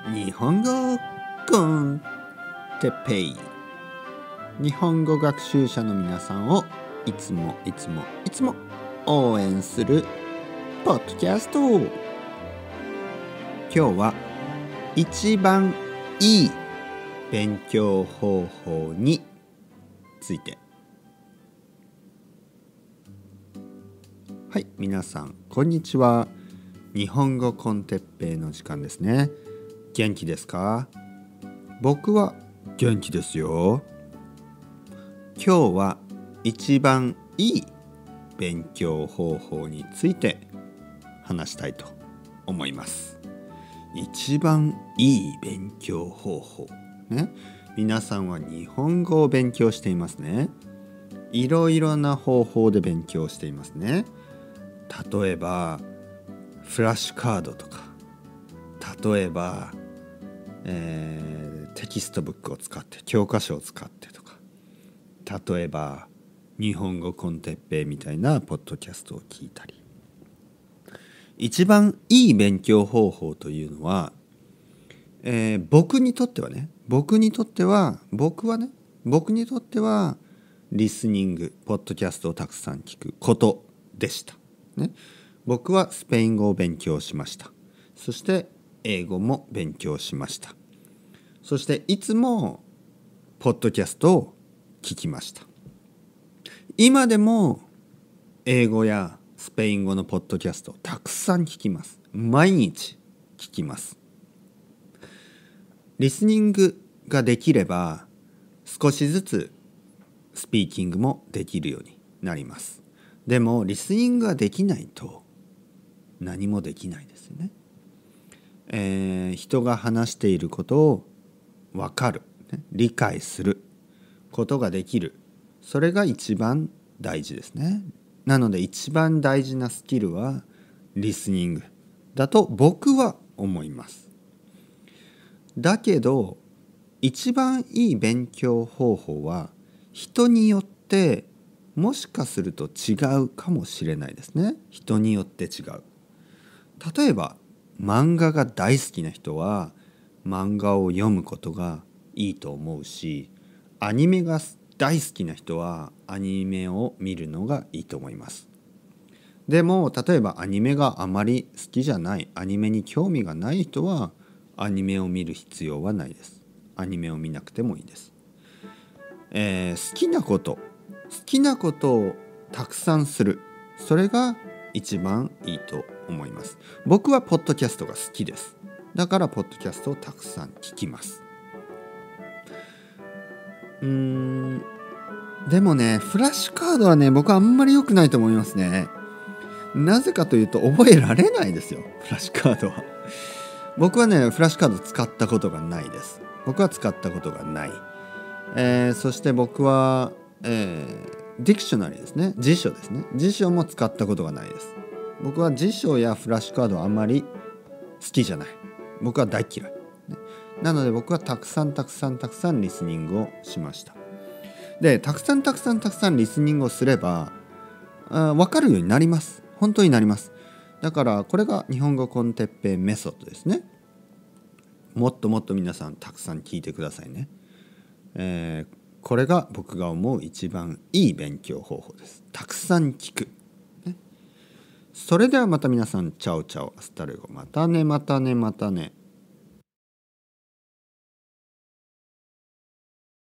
日本語コンテッペイ。日本語学習者の皆さんをいつも応援するポッドキャスト。今日は一番いい勉強方法について。はい、皆さんこんにちは。日本語コンテッペイの時間ですね。元気ですか？僕は元気ですよ。今日は一番いい勉強方法について話したいと思います。一番いい勉強方法ね。皆さんは日本語を勉強していますね。いろいろな方法で勉強していますね。例えばフラッシュカードとか、例えばテキストブックを使って教科書を使ってとか、例えば日本語コンテッペイみたいなポッドキャストを聞いたり。一番いい勉強方法というのは、僕にとってはリスニング、ポッドキャストをたくさん聞くことでした、ね。僕はスペイン語を勉強しました。そして英語も勉強しました。そしていつもポッドキャストを聞きました。今でも英語やスペイン語のポッドキャストをたくさん聞きます。毎日聞きます。リスニングができれば少しずつスピーキングもできるようになります。でもリスニングができないと何もできないですよね。人が話していることを分かる、理解することができる。それが一番大事ですね。なので一番大事なスキルはリスニングだと僕は思います。だけど一番いい勉強方法は人によってもしかすると違うかもしれないですね。人によって違う。例えば漫画が大好きな人は漫画を読むことがいいと思うし、アニメが大好きな人はアニメを見るのがいいと思います。でも例えばアニメがあまり好きじゃない、アニメに興味がない人はアニメを見る必要はないです。アニメを見なくてもいいです。好きなことをたくさんする。それが一番いいと思います。僕はポッドキャストが好きです。だからポッドキャストをたくさん聞きます。でもね、フラッシュカードはね、僕はあんまり良くないと思いますね。なぜかというと覚えられないですよ、フラッシュカードは。僕はね、フラッシュカード使ったことがないです。そして僕は、ディクショナリーですね、辞書も使ったことがないです。僕は辞書やフラッシュカードはあんまり好きじゃない。僕は大嫌い、なので僕はたくさんリスニングをしました。で、たくさんリスニングをすれば分かるようになります。本当になります。だからこれが日本語コンテッペイメソッドですね。もっと皆さんたくさん聞いてくださいね。これが僕が思う一番いい勉強方法です。たくさん聞く、それではまた皆さん、チャオチャオ、アスタルゴ、またね。